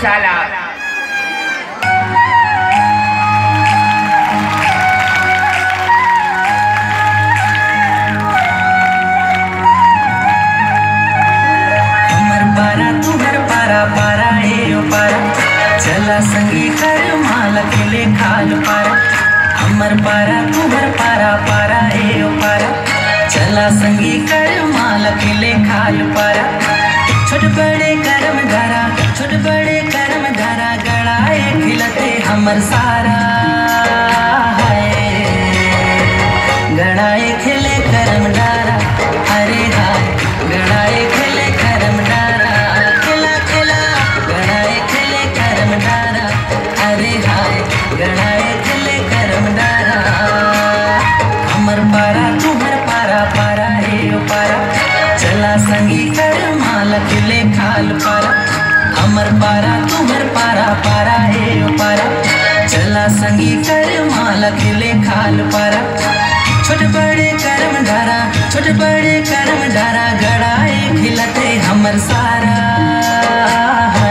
साला। पारा ए पारा चला संगी कर माल अकेले खाल पारा अमर पारा तुम्हर पारा पारा ए पारा चला संगी कर माल अकेले खाल पारा छोट बड़े करम धारा छोट बड़े करम धारा गड़ाए खिलते हमर सारा है गड़ाए खिले करम डारा अरे हाय गड़ाए खिले करम डारा गड़ाए खिले करम डारा अमर पारा तुम्हर पारा पारा हे पारा चला संगी कर माल खिले खाल पारा अमर पारा तुम्हर पारा पारा हे पारा चला संगी कर माल खिले खाल पारा छोट बड़े करम धारा छोट बड़े करम धारा गड़ाए खिलते हमर सारा